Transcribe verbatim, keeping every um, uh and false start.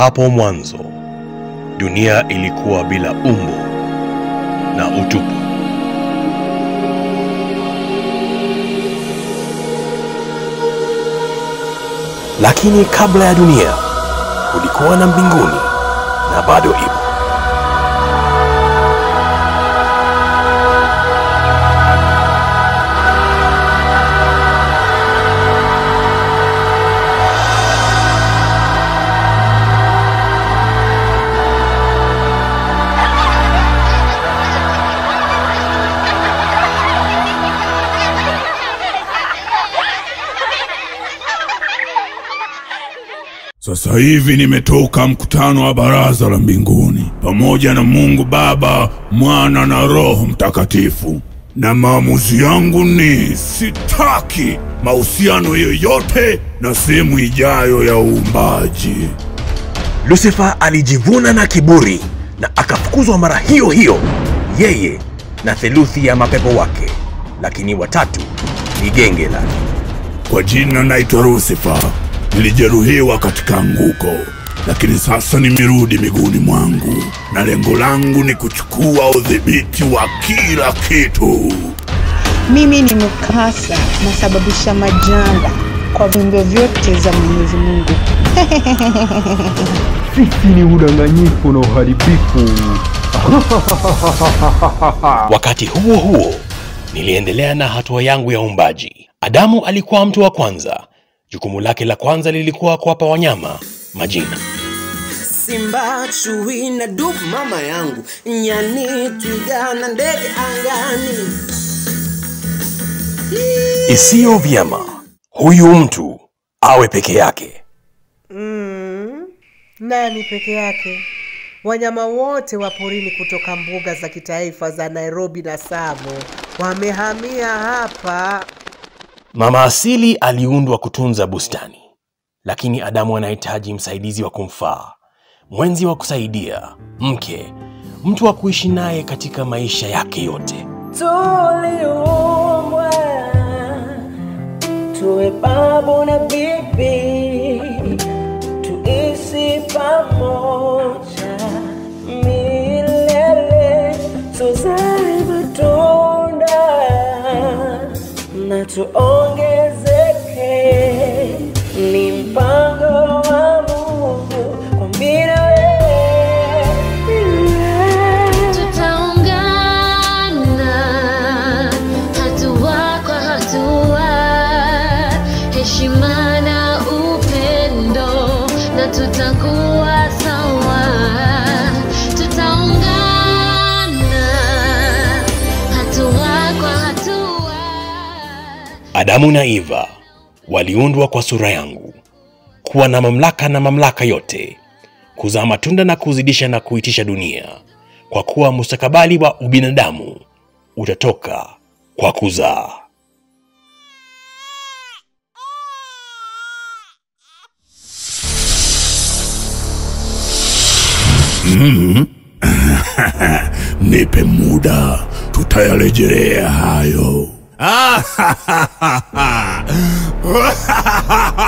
Hapo mwanzo, dunia ilikuwa bila umbo na utupu. Lakini kabla ya dunia, kulikuwa na mbinguni na bado ipo. Sasa hivi nimetoka mkutano wa baraza la mbinguni pamoja na Mungu Baba, Mwana na Roho Mtakatifu, na maamuzi yangu ni sitaki mahusiano yoyote na sehemu ijayo ya uumbaji. Lucifer alijivuna na kiburi na akafukuzwa mara hiyo hiyo, yeye na theluthi ya mapepo wake, lakini watatu ni genge lake. Kwa jina naitwa Lucifer. Nilijeruhiwa katika anguko, lakini sasa nimerudi miguuni mwangu, na lengo langu ni kuchukua udhibiti wa kila kitu. Mimi ni mkasa na sababisha majanga kwa viumbe vyote za Mwenyezi Mungu. Sisi ni udanganyifu na uharibifu. Wakati huo huo, niliendelea na hatua yangu ya uumbaji. Adamu alikuwa mtu wa kwanza. Jukumu lake la kwanza lilikuwa kuwapa wanyama majina. Simba, chui na dubu mama yangu, nyani, twiga na ndege angani. Isiyo vyema huyu mtu awe peke yake. Mm, nani peke yake? Wanyama wote wa porini kutoka mbuga za kitaifa za Nairobi na Tsavo wamehamia hapa. Mama asili aliundwa kutunza bustani, lakini Adamu anahitaji msaidizi wa kumfaa, mwenzi wa kusaidia, mke, mtu wa kuishi naye katika maisha yake yote. Tuliumbwa tuwe babu na bibi, tuishi pamoja milele, tuzae matunda na tuongezeke. Ni mpango wa Mungu kwa milele. Tutaungana hatua kwa hatua, heshima na upendo, na tutakuwa sawa. Tutaungana hatua kwa hatua. Adamu na Eva waliundwa kwa sura yangu, kuwa na mamlaka na mamlaka yote, kuzaa matunda na kuzidisha na kuitisha dunia, kwa kuwa mustakabali wa ubinadamu utatoka kwa kuzaa. Mm. Nipe muda, tutayarejelea hayo.